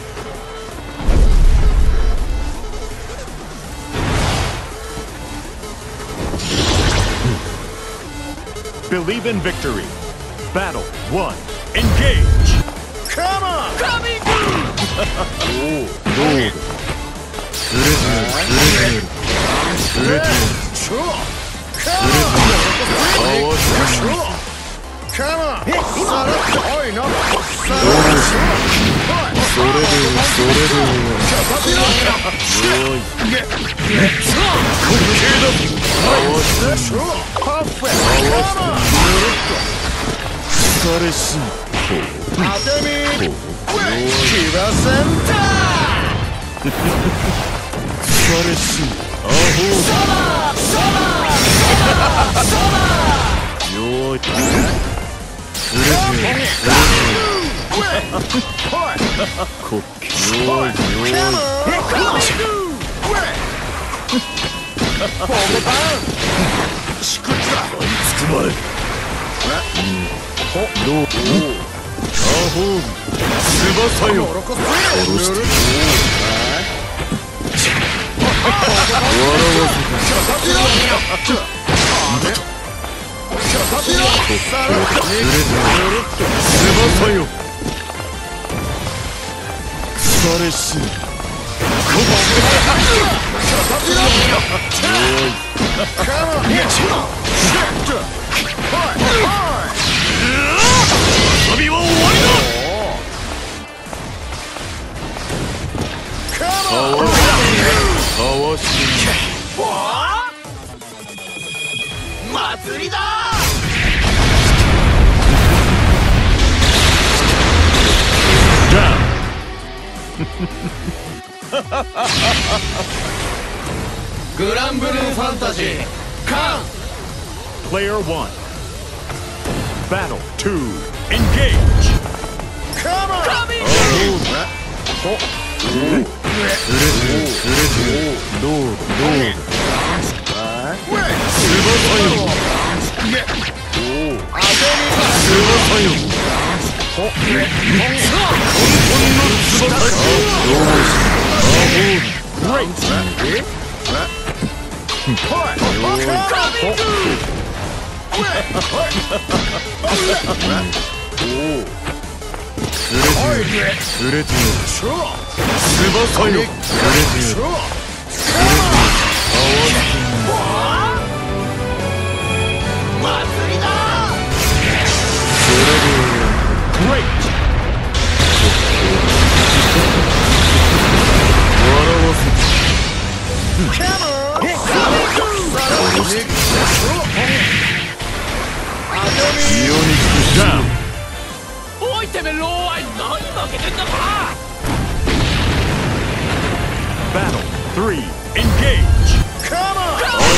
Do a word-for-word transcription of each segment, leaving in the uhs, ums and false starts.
Believe in victory. Battle one. Engage. Come on. Coming. Oh, no. Come on! Oi, no! Granblue Fantasy. Come. Player one. Battle two. Engage. Come on. Coming. Oh. Battle three. Engage. Come on.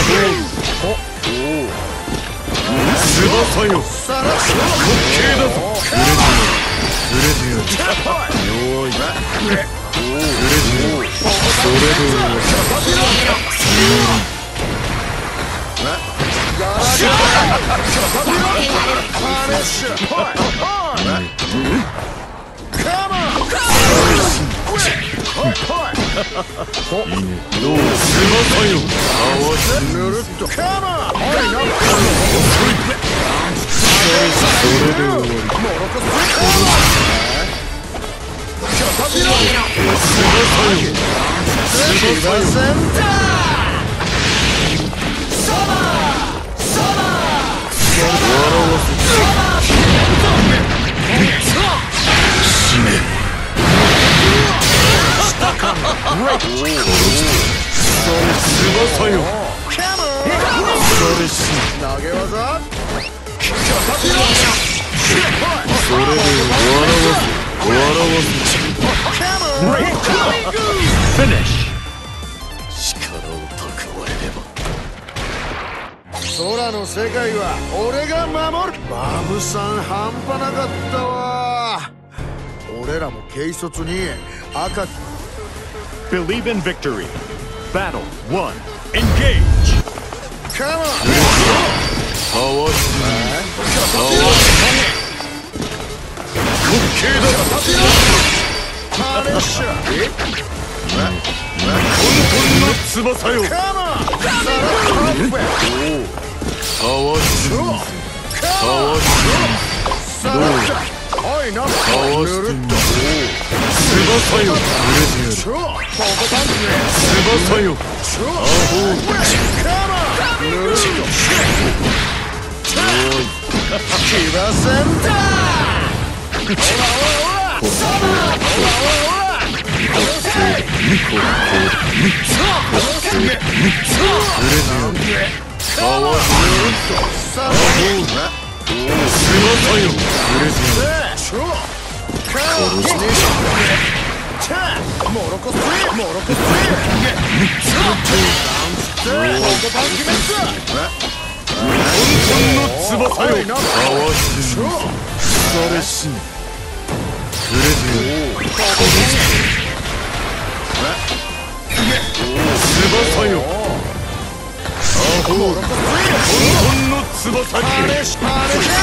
Finish. 空の世界は俺が守る。バブさん半端なかったわ。俺らも軽率に赤。 Believe in victory. Battle one. Engage. Come on. パレッシャーえ混沌の翼よ。 カモンサラッとかわしかわしさらっおいなかわしてみる。翼よ。 ちょポコパンチね翼よ。 ちょカモンぬるっと騎馬戦だほらほらほらさあほらほら翼よ。混沌の翼にパレッシャー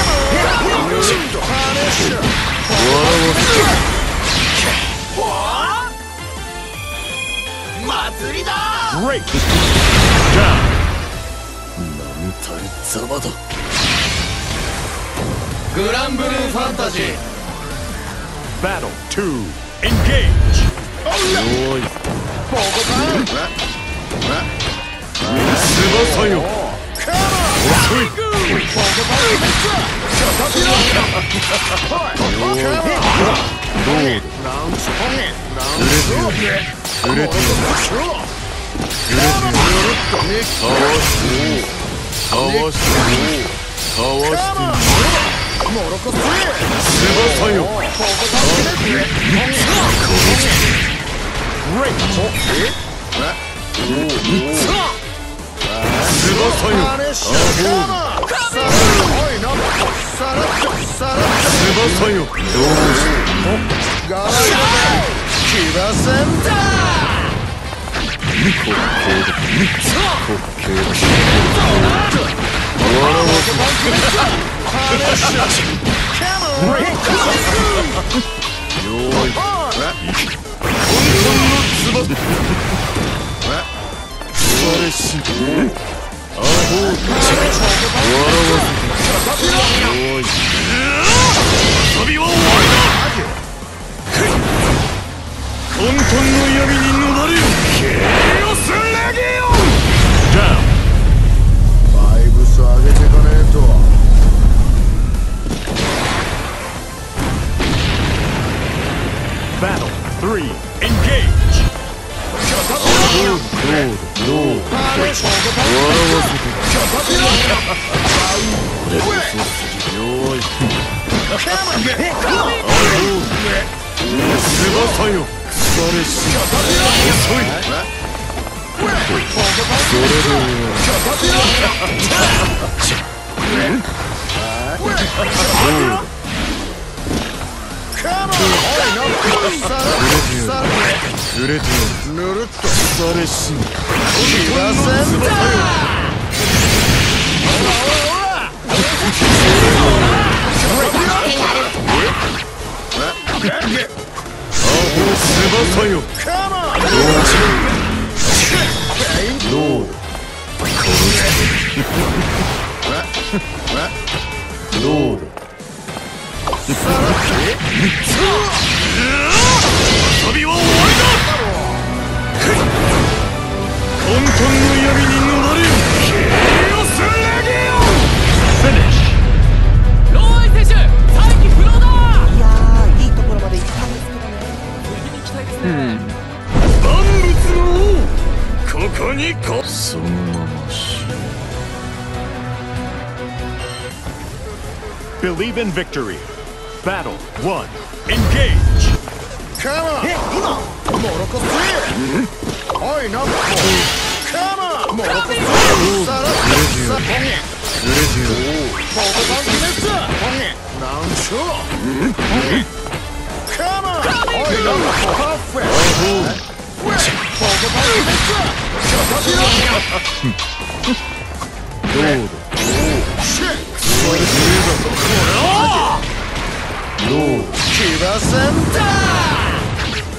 祭りだ。グレイトダウン。なんたるざまだ。グランブルーファンタジー Battle two engage。 おいポコパン翼よ。遅い。Battle three engage。翼よ。ぬるっとされしん騎馬戦だ。翼よ。どうだ。遊びは終わりだ。混沌の闇に逃れるケイオスレギオン。フィニッシュ。 ローアイ選手、再起不能だ。 いやー、いいところまで行ったんですけどね。 次に行きたいですね。 万物の王、ここにこそのままし。Believe in victory. Battle one engage。カモンえ今モロコスおいナップカモンモロコスさらっとさポンゲグレジオポコパンキメッツポンゲなんちょカモンおいナップパフェポコパンキメッツどうだシェックそれだぞこれをどう騎馬戦だ。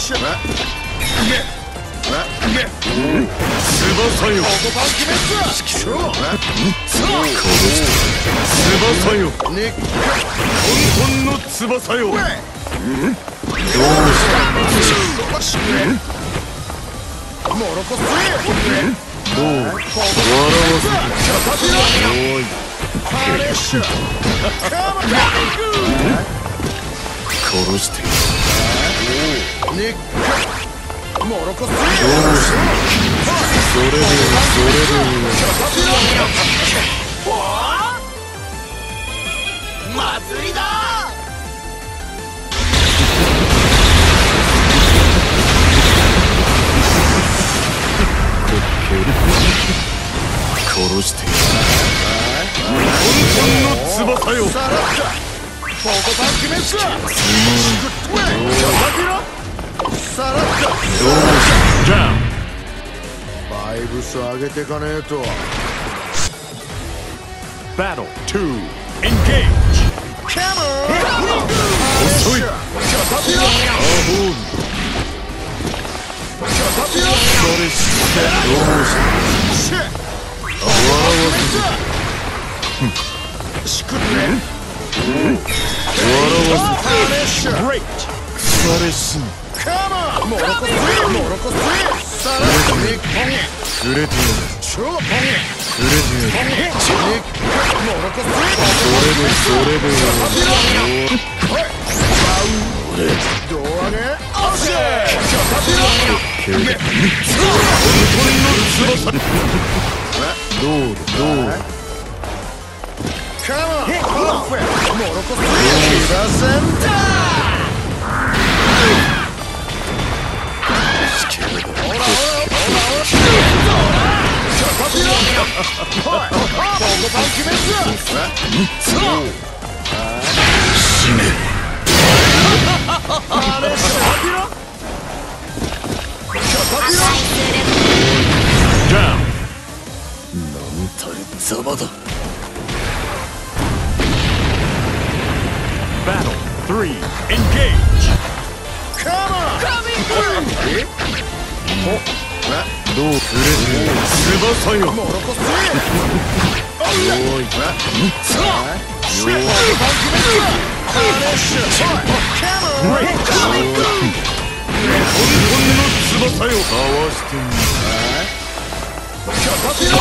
しゃ翼よここパン決めっ翼よね混沌の翼よどうしたモロコスどう笑わせておいパレッシャ殺してニックモロコスどうしたそれでそれで祭りだ殺して混沌の翼よさらったフォートパン決めっかさらったじゃあバイブス上げてかねえと Battle ツー Engage キャモン遅いキャタピラアホールキャタピラそれしてどうしたシェ笑わせてしくって笑わパレッシャせて腐れ死ぬカモンモロコスモロコスさらった日本へくれてやる超ポンへくれてやるモロコスそれでそれで胴上げアシェけどどうどうカモンパーフェモロコスキバセンタザバだ Battle スリー Engage カモンどうくれて翼よモロコスおいシュッパン決めるパレッシュカモン混沌の翼よ合わしてみキャタピラ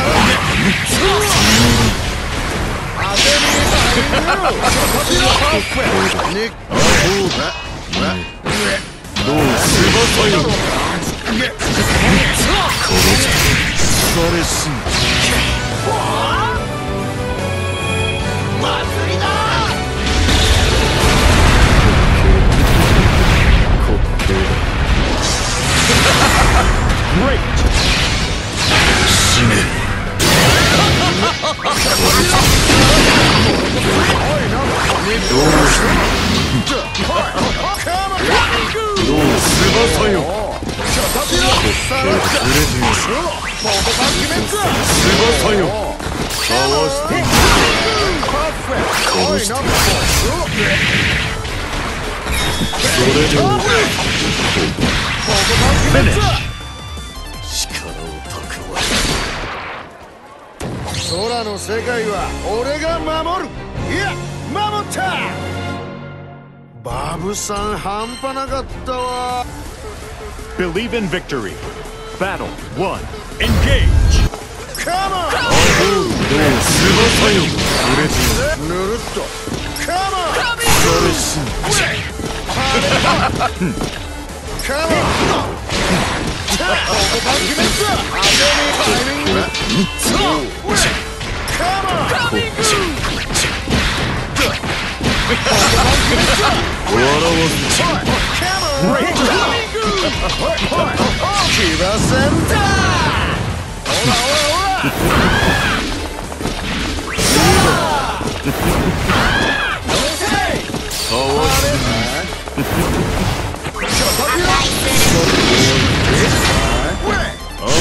アデミータイムキャタピラパーフェニックどう翼よ殺して腐れ死ぬ祭りだ滑稽だ Great 死ねどうしたどう翼よ翼よかわして殺してそれでも力を蓄え空の世界は俺が守るいや守ったバブさん半端なかったわ Believe in victory Battle ワン Engage カモンどう翼よ売れてぬるっとカモンそれ死ぬカモンここパン決めたアデミータイミングカモンカミング笑わせてキバセンターほらほらほらかわしてアホ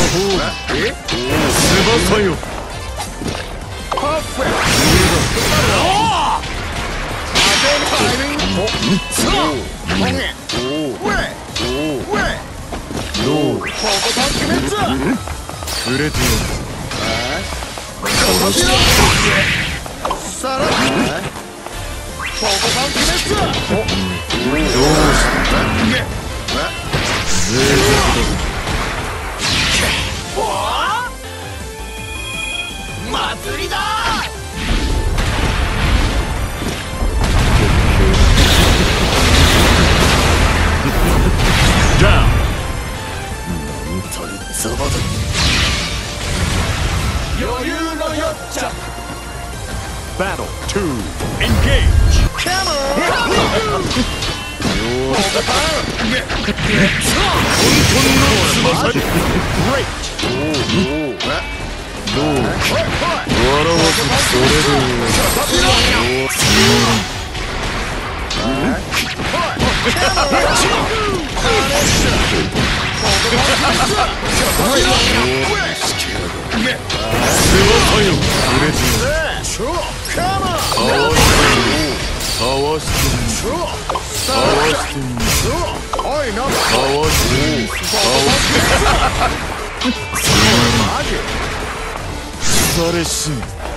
翼よパーフェクトどうだ触れてよ殺しさらにポコパン決めつどうしたぜい祭りだ。 ダウン本当にザバだ余裕のよっちゃ。 Battle two engage カモンポコパン Great どう笑わせそれでそれしん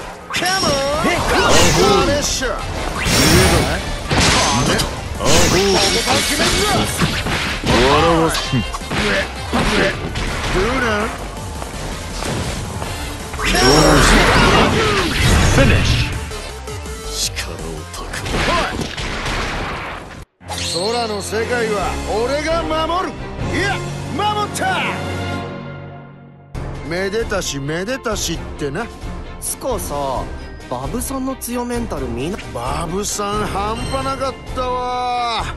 Finish 空の世界は俺が守る。いや守った。めでたしめでたしってな。 スコさ、バブさんの強メンタル見な。 バブさん半端なかったわ。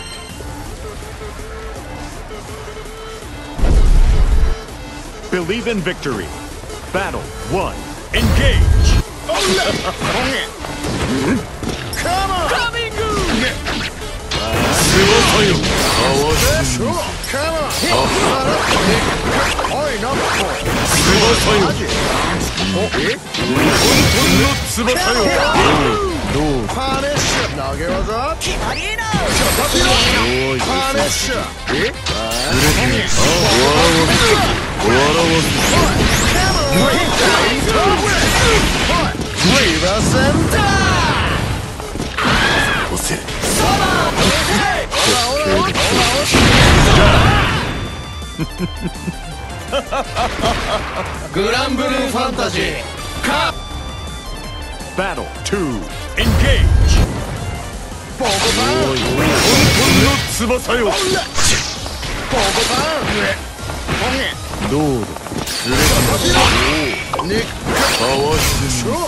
Believe in victory. Battle one. Engage. Come on. Coming good. グランブルーファンタジーか Battle two. Engage. ポコパン翼よ。 ポコパンどうだ。 ニックかわしてみ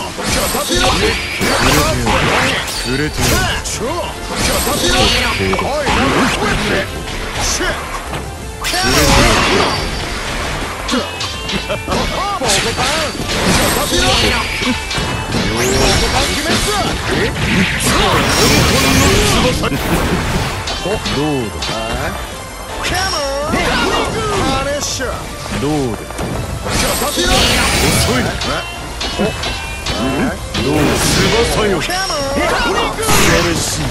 触れてよ。どうだ。どうだ。遅い。どう翼よ。それし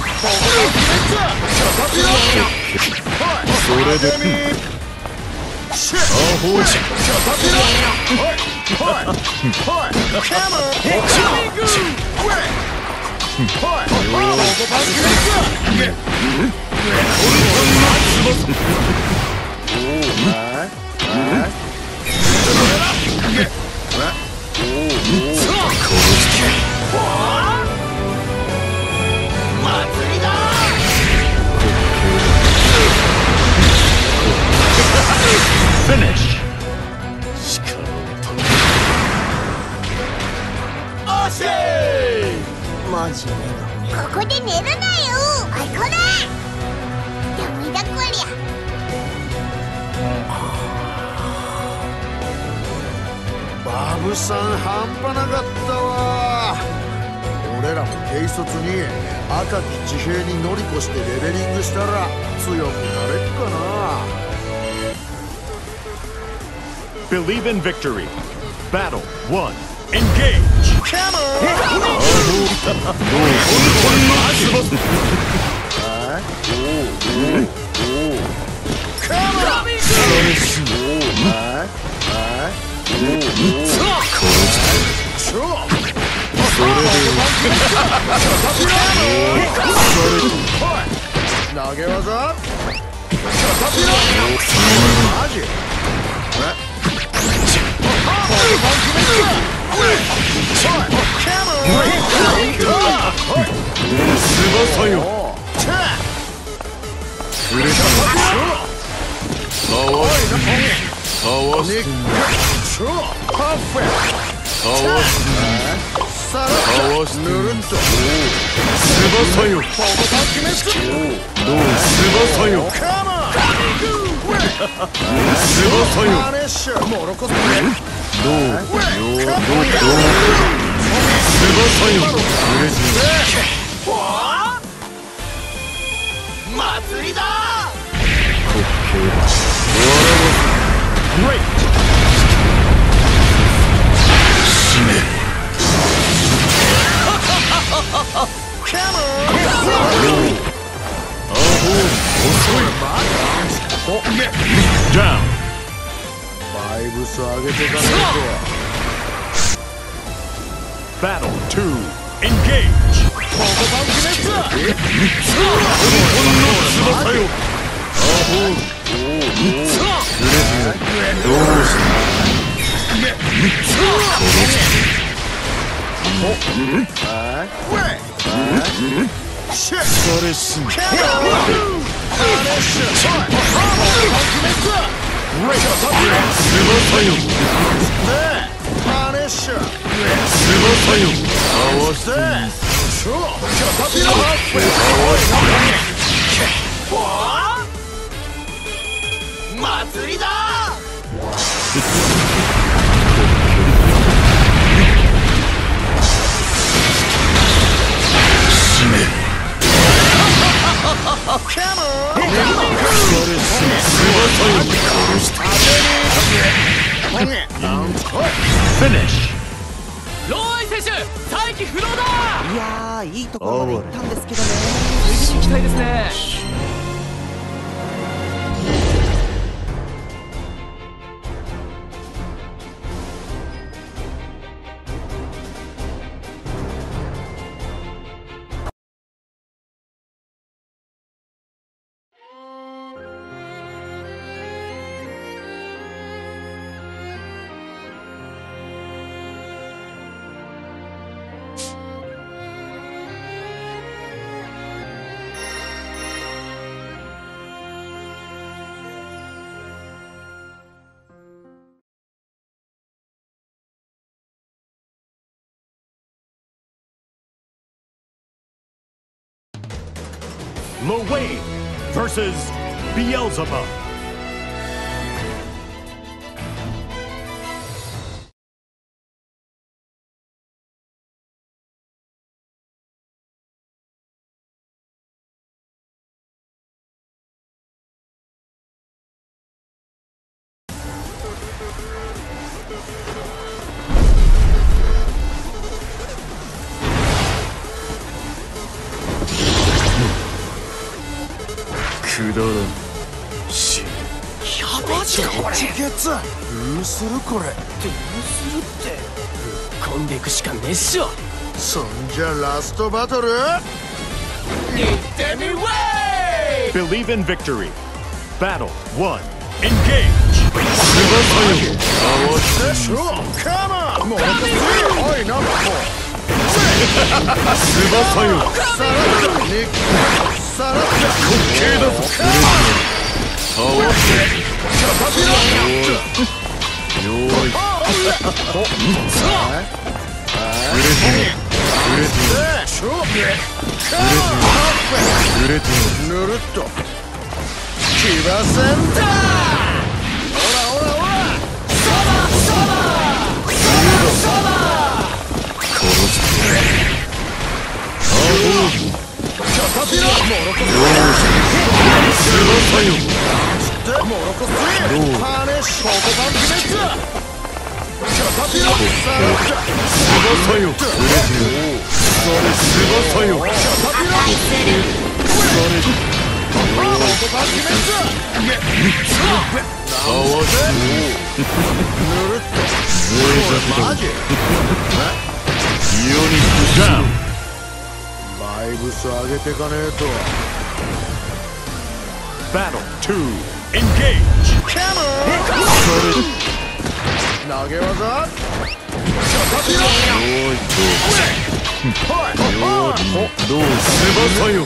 それでアホじゃ。Finish. マジでここで寝るなよ。あいこだ。ダメだこりゃ。 バブさん半端なかったわ。俺らも軽率に赤き地平に乗り越してレベリングしたら強くなれっかな。 Believe in victory. Battle one. Engage. Come on! 投げ技マジ翼よ触れたかわすかわすパーフェクかわすトさらっとぬるっと翼よどう翼よカモン翼よパネッシュモロコスどうよどうどう翼よ触れず祭りだ滑稽だ終わらば死ねダウンバイブス上げてかないとバトルツー engage 翼よアホー触れずどうしたそれすぎ翼よパネッシュ翼よ合わせ祭りだ死ねフィニッシュローイ選手待機不能だいやーいいところまで行ったんですけどね。 次に行きたいですね。 Lowain versus Beelzebub. Shit. マジかこれチケツどうするこれどうするってぶっ込んでいくしかねえっしょそんじゃラストバトル行ってみわい Believe in victory. Battle one. Engage. ショーカモンもうおいなんかもう翼よさらっとニックさらっと滑稽だぞ合わせよーい触れて触れてショー触れてぬるっと騎馬戦だオラオラオラ殺してアホーキャタピラモロコス翼よモロコスパネッシュポコパンチメッツキャタピラさらっと翼よ触れて翼よキャタピラそれバイブス上げてかねえと。 Battle two. Engage. 投げ技。 どうせばさよ。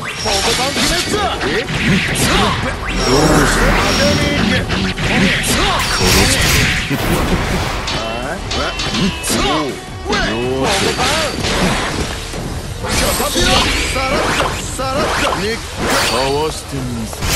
かわしてみせ。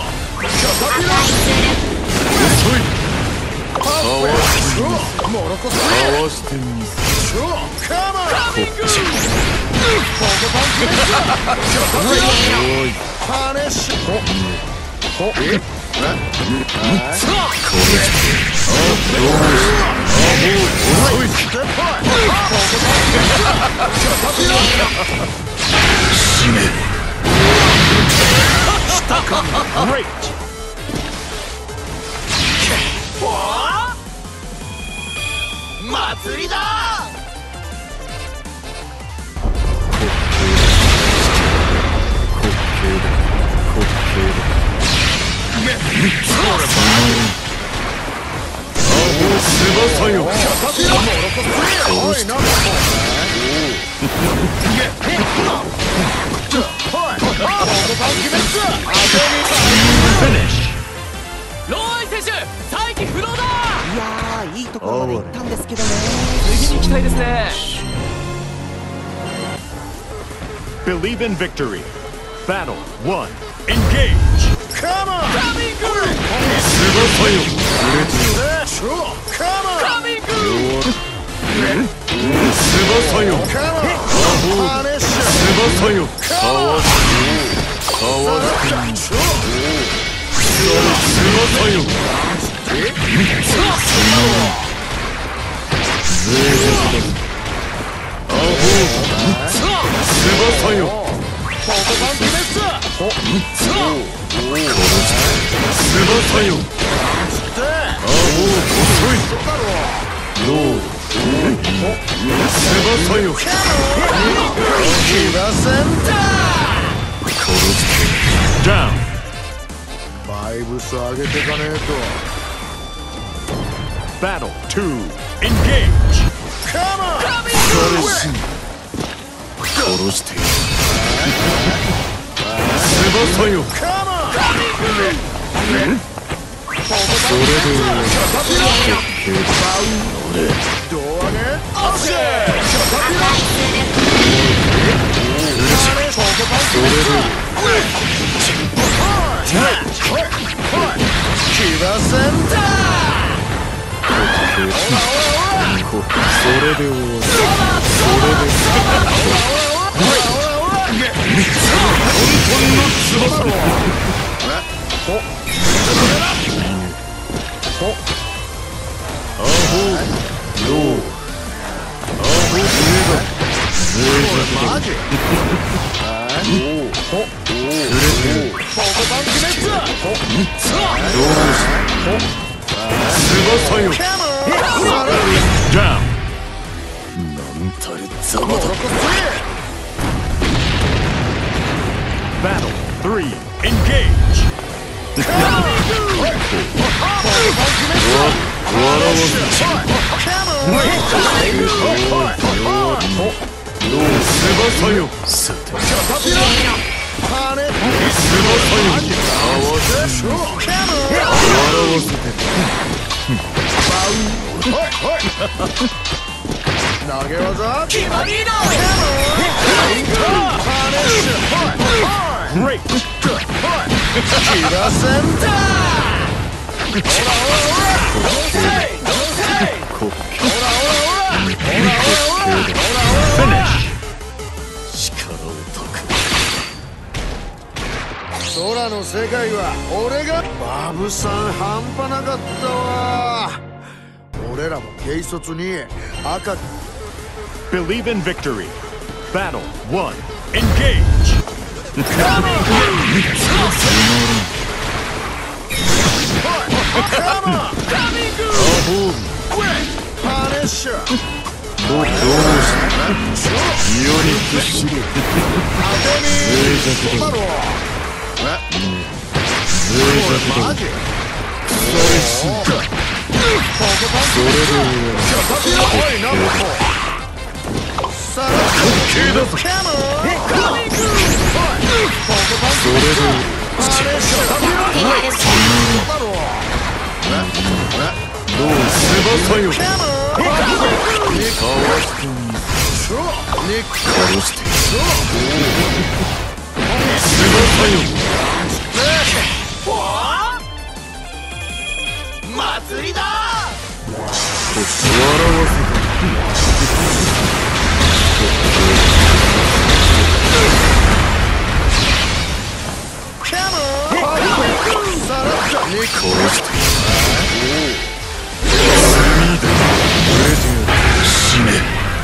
遅い。かわしてみせ。かわしてみせ。Great! 祭りだ。 翼よ。 ローアイ選手、再起不能だ。 いやー、いいところまで行ったんですけどね。 次に期待ですね。 Believe in victory. Battle one. Engage. Come on! Coming through. 翼よ。 Come on! Coming through. 翼よ。 Come on! Punish! 翼よ。かわす。かわす。翼よ。翼よ。翼よ。あお遅い。ロー翼よ。ダウン。 バイブス上げてかねえと。 Battle two. Engage. Come on! 殺してやる。翼よ。 Come on! それで俺胴上げ。 それで騎馬戦だ。 それで終わる。それで本当の翼。アホローアホ上だ。 マジ？ おお売れてる。どうした翼よ。ダウン。なんたるざまだ。Battle three. Engage. 笑わず。翼よ。さて。翼よ。合わせ。笑わせて。 投げ技。 決まりだ。 Great. 騎馬戦だ。 Finish. 空の世界は俺が。バブさん半端なかったわ。俺らも軽率に赤。 Believe in victory. Battle one. Engage. パネッシャーどうどうしたイオニックシル静寂だ静寂だそれしんかそれでさらっ決定だぞそれでどう翼よかわしてみ殺して翼よ祭りだと笑わせ殺して死ね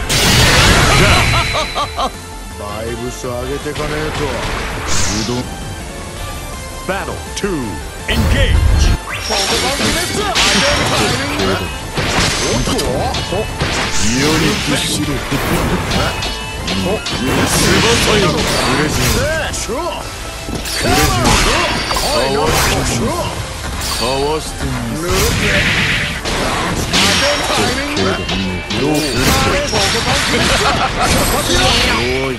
バイブス上げてかねえとうどん Battle two engage イオニックシル翼よブレジンブレジンかわしてみるどうするおい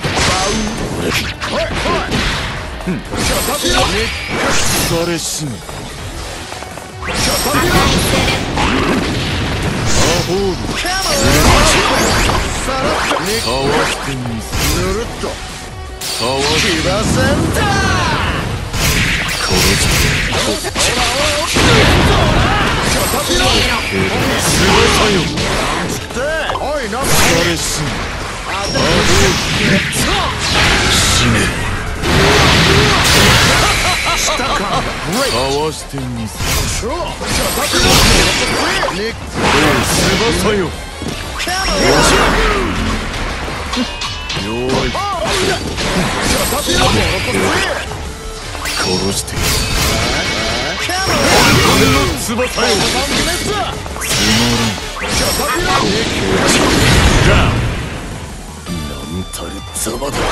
疲れしめアホールかわしてみせぬるっとかわして騎馬戦だ殺して翼よおいな疲れしめアホール死ねかわしてみせ翼よよーい殺して翼よなんたるザバだ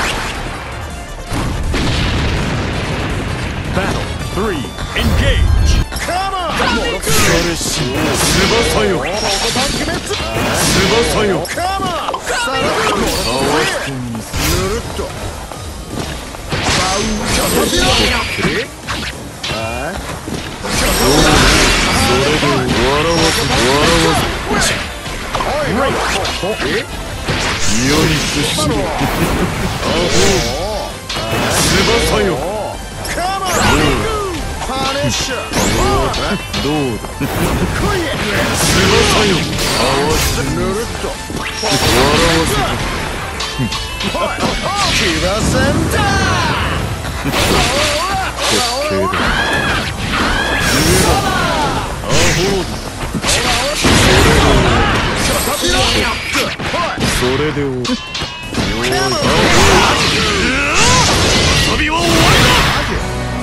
Battle three engage 疲れし翼よ翼よかわしてみせぬるっとそれで笑わせ笑わせイオニックシルアホ翼よパネッシャーどうだ翼よかわしてぬるっと笑わせ騎馬戦だ滑稽だアホーそれでおよーい遊びは終わりだ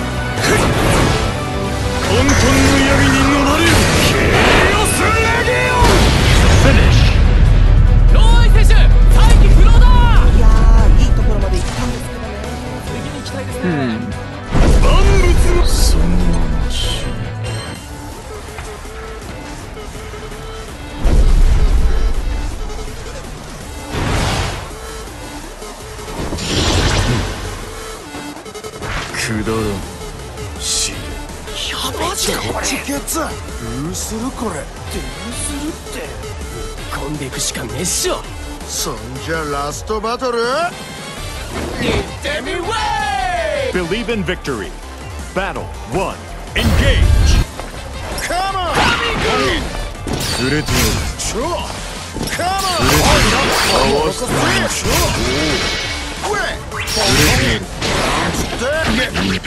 混沌の闇に逃れるケイオスレギオンローイ選手再起不能だいやーいいところまで行ったんですけどね。 次に行きたいですね、 万物のそのまましくだらん死ねやばじゃんこれチケツどうするこれどうするって込んでいくしかねえっしょそんじゃラストバトル行ってみわー Believe in victory Battle one engage カモン触れてやるショーカモンかわしてみるショーウェイ触れてやるでこれ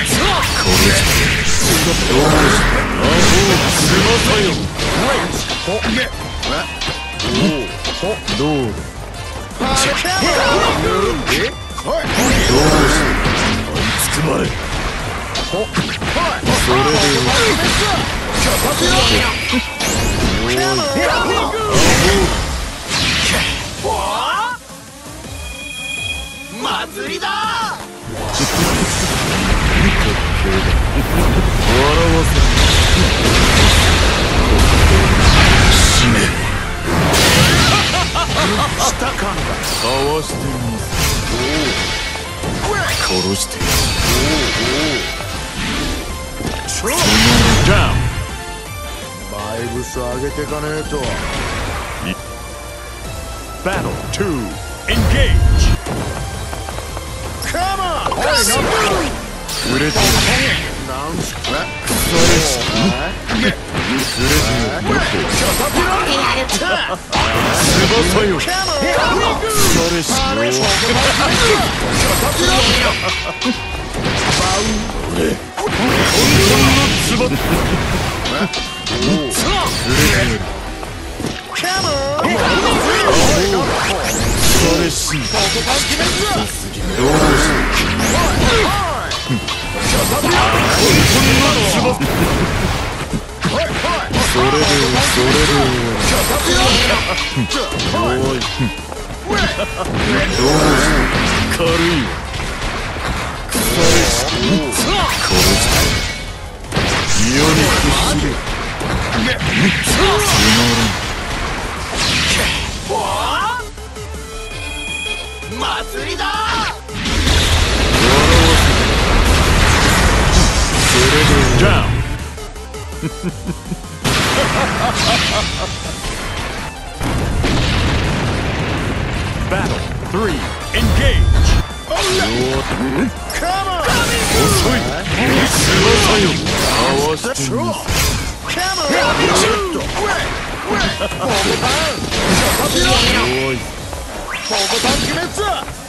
どうしたアホ翼よどうだパネッシャーどうした集まれ。 ほっそれで祭りだ。 笑わせ死ね。 したかんだ。 かわしてみせ。殺してやる。ダウン。 バイブス上げてかねえと。 Battle two. Engage. Come on! おい、 売れてる。 なんすか？ それし売れてる。よ翼よ。それし俺。ほんのつば。売れてる。それしどうそれでそれでおいどう軽いわそれし殺して世に屈しれつまらん祭りだ。 それでダウンBattle three. Engage. Come on! 遅い。翼よ。合わせてみせ。 Come on! ちょっと。 おい。 ボタン決めつ。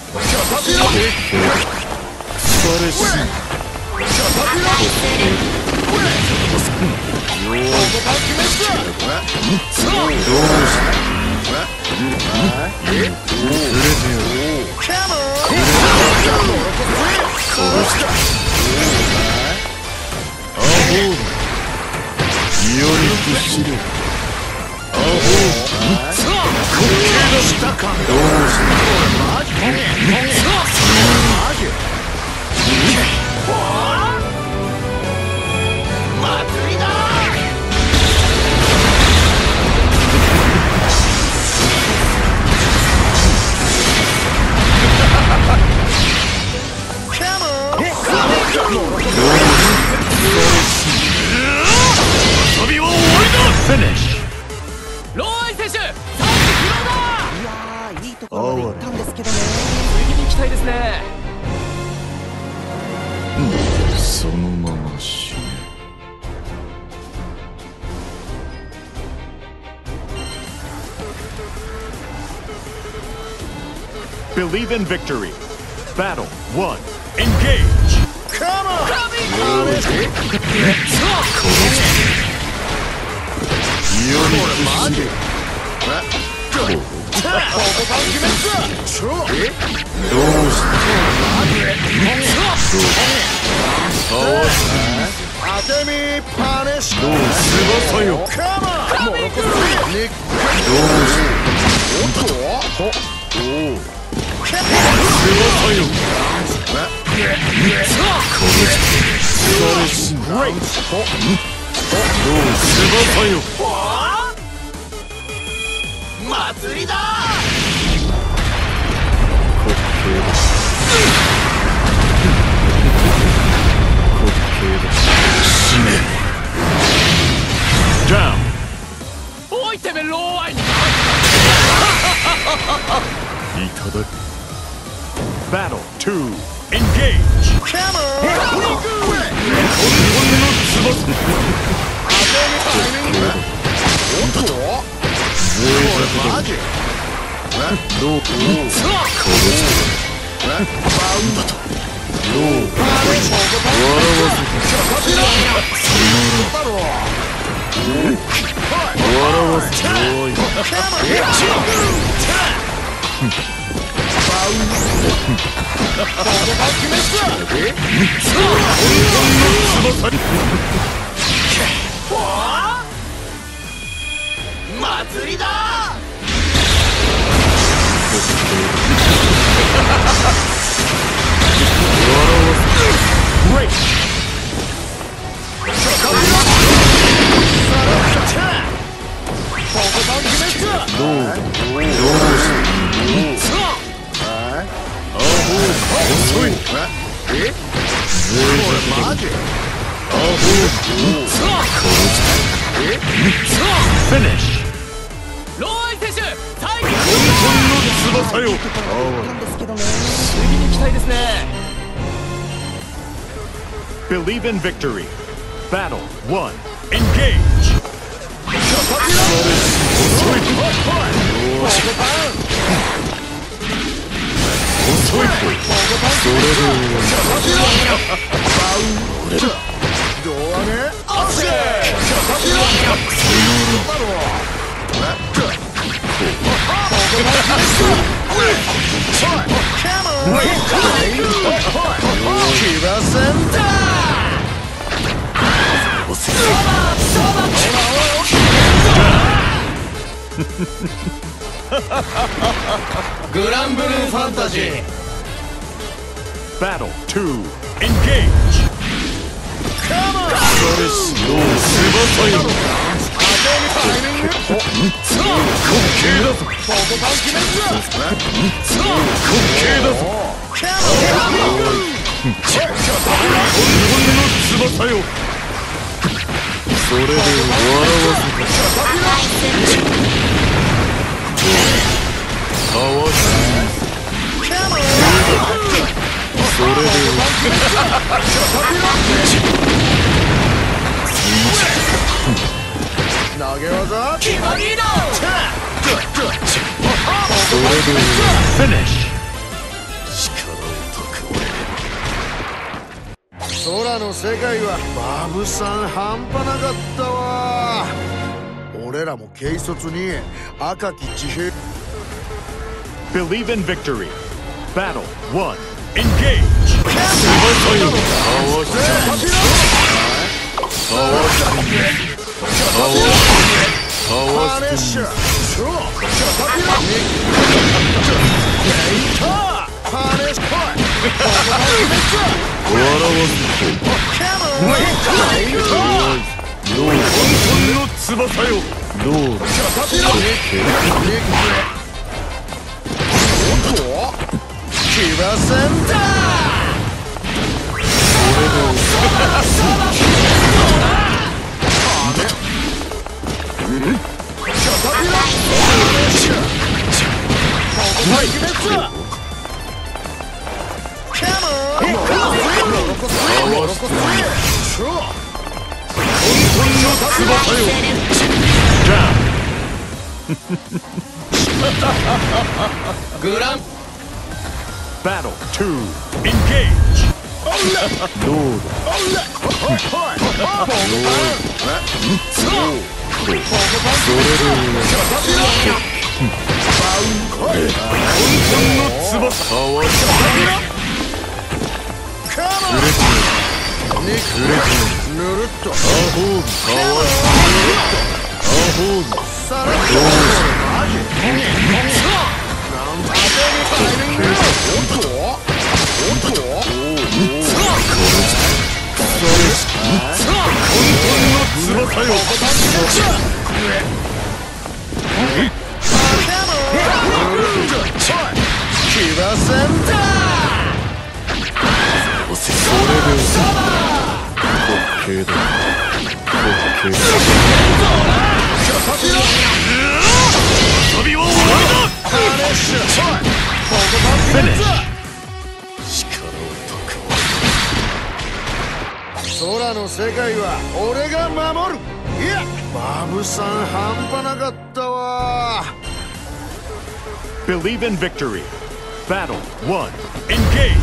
それし。Finish. ローアイ選手、さあいやーいいところまで行ったんですけどね。 次に行きたいですね。 そのまま死ね。Believe in victory. Battle one. Engage. Come on! 世に屈しれ。どうした合わせてみせ。 当てみパネッシュ。 どう翼よ。 カモン。 どうしたおお翼よ。それしどう翼よ。 祭りだ。 滑稽だ。滑稽だ。死ね。ダウン。 おいてめローアイ。 いただく。Battle two. Engage. Come on! ほんの翼。贅沢だ。どう殺す。バウンだと。どう笑わせて。笑わせて。おい。 祭りだ。 Great! Finish! ローアイ選手、最後翼よ。 なんですけどね。 次に期待ですね。 Believe in victory. Battle one. Engage! グランブルーファンタジー。 Battle two. Engage! Come on! それで笑わせた。かわしそれで投げ技決まりだ。 それで Finish! 空の世界はバブさん半端なかったわ。俺らも軽率に赤き地平 Believe in victory. Battle one. Engage! パレッシャーパレッシャー笑わせた。の翼よ。どうだ。 キラセンタグラン Battle two. Engage! どうだ。 ぬるっと空の世界は俺が守る。いやバブさん半端なかったわ。 Believe in victory. Battle one. Engage!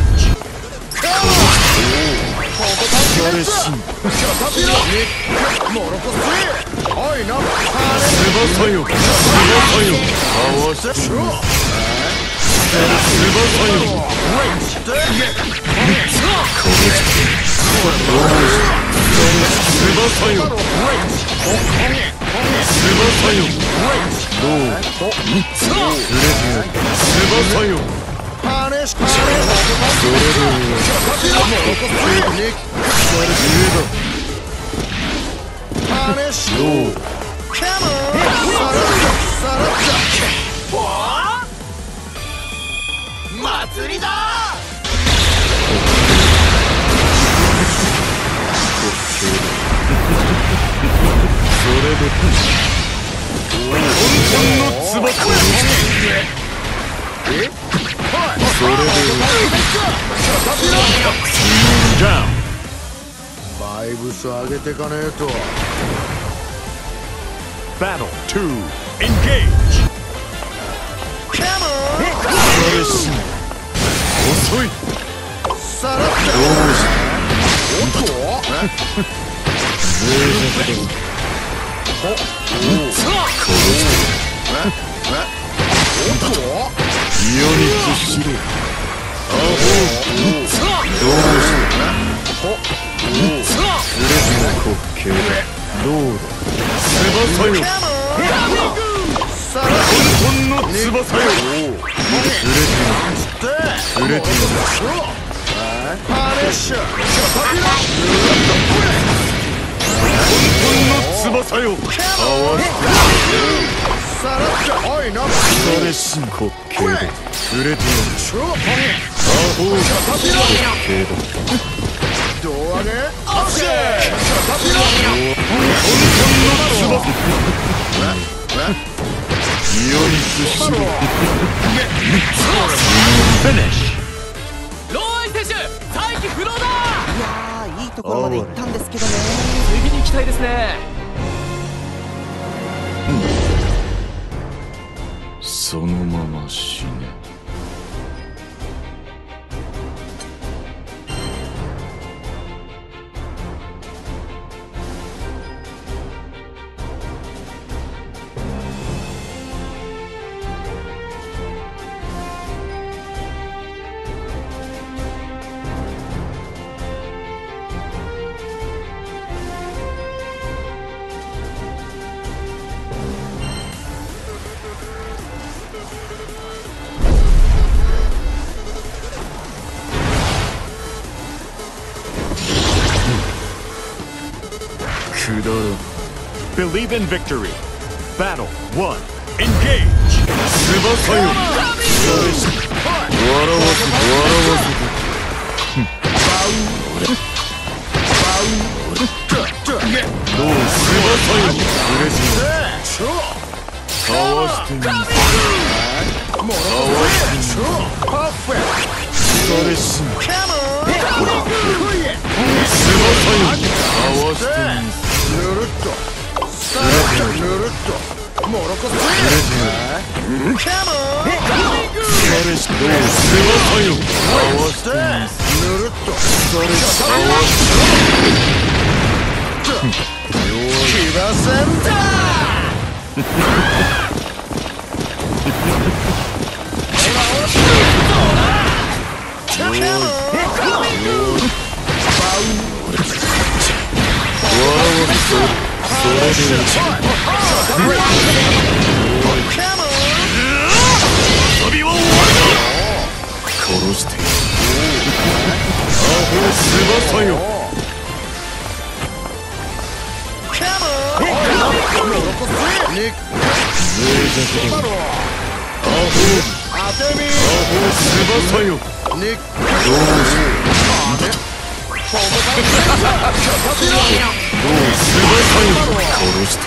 翼よ。翼よ。かわし祭りだ。 それで混沌の翼えそれでダウンバイブス上げてかねえと。 Battle two, engage! 遅いさらっとおっと脆弱だおっと世に屈しろアホどうしたスレジの滑稽だロード翼よ混沌の翼よスレジのスレジのパレッシャー混沌の翼よ合わせてさらっとおいなスレシン滑稽だスレジのアホ滑稽だ胴上げオッケー混沌の翼世に屈しろローイ選手再起不能だ。 いやーいいところまで行ったんですけどね。 次に行きたいですね。 そのまま死ねくだらん Believe in victory. Battle one, engage! 翼よ笑わせ笑わせどう翼ようれしいかわしてみせかわしてみせパーフェクそれしん翼よかわしてみせトぬるっとさらっとぬるっとモロコスうれしいカモンそれしどう翼よかわしてみせぬるっとそれしかわしてみせ騎馬戦だそれで遊びは終わりだ殺してアホ翼よニック脆弱だアホ当てみアホ翼よニックどうしてどう翼よ殺して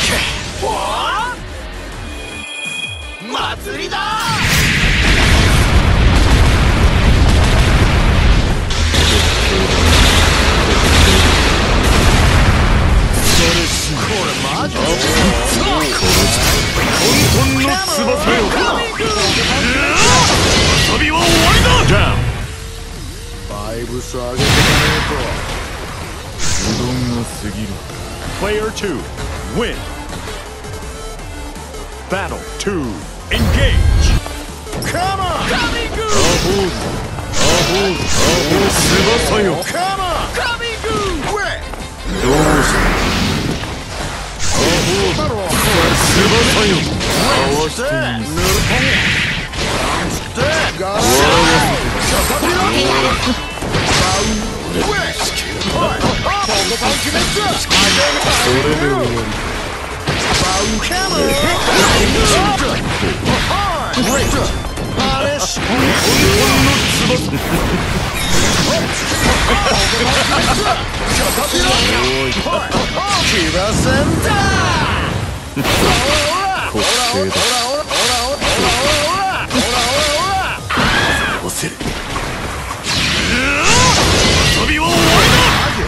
祭りだ。 これマジ殺して混沌の翼よ遊びは終わりだ。ダウンバイブス上げてかねうどんが過ぎる Player two, win. Battle two, engage! Come on! アホールアホールアホー翼よ Come on! どうしたアホール翼よ合わせてみせガ笑わそれで終わり滑稽だ押せる遊びは終わりだ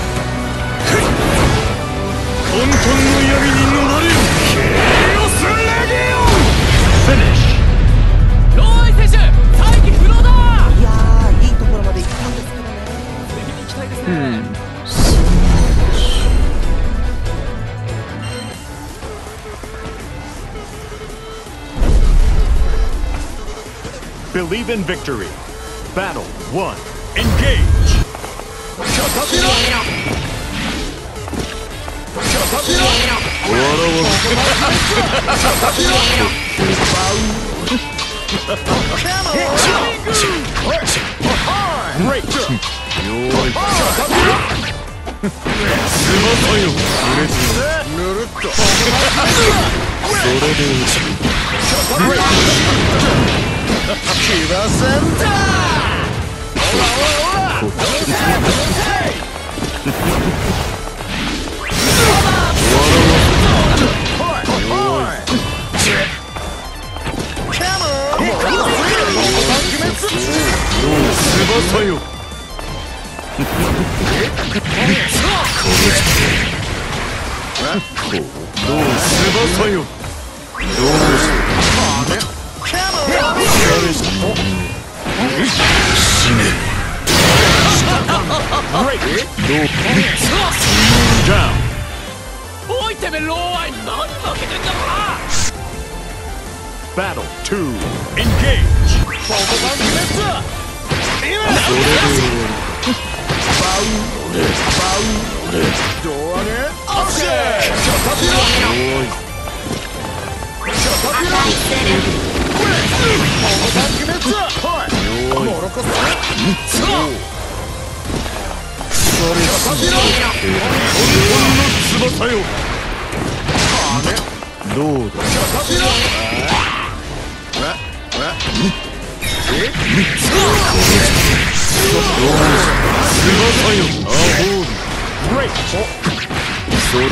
混沌の闇に逃れよケイオスレギオンフィニッシュローイ選手再起不能だ。 いやー、いいところまで行ったんですけどね。 次に行きたいですね。 Believe in victory. Battle one. Engage. 翼よ翼よどう死ねおいてめえローアイ何負けてんだろうな。 Battle two. Engage. 翼よどうだ翼よアホールそれで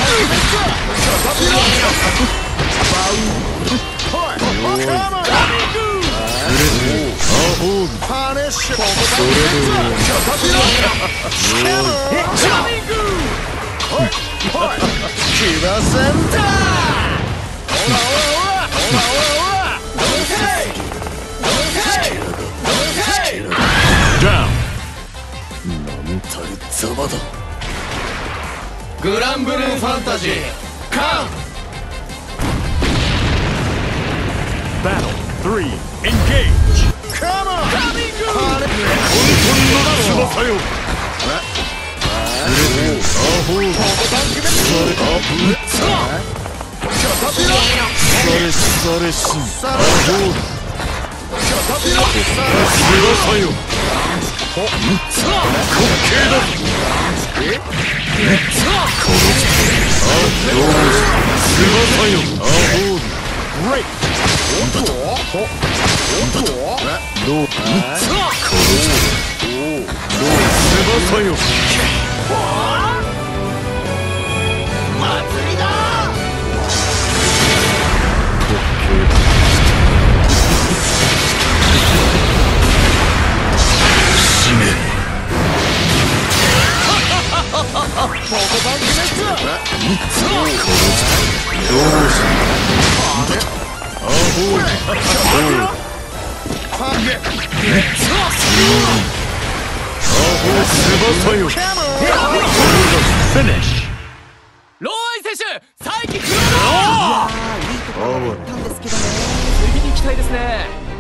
なんたるザバだグランブルーファンタジーカン Battle three. Engage. Come on! 翼よそれしんアホール翼よ滑稽だ翼よアホールどう翼よ祭りだ。 死ねどうしたアホール翼よ Finish. ローイ選手再起不能だ。 いやー、いいところまで行ったんですけどね。 次に行きたいですね。